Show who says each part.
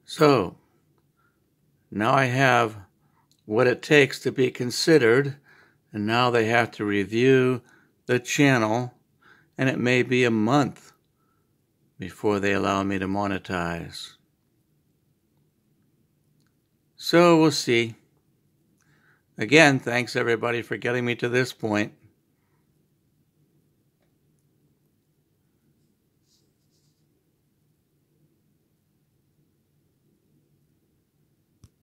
Speaker 1: So now I have what it takes to be considered, and now they have to review the channel, and it may be a month before they allow me to monetize. So we'll see. Again, thanks everybody for getting me to this point.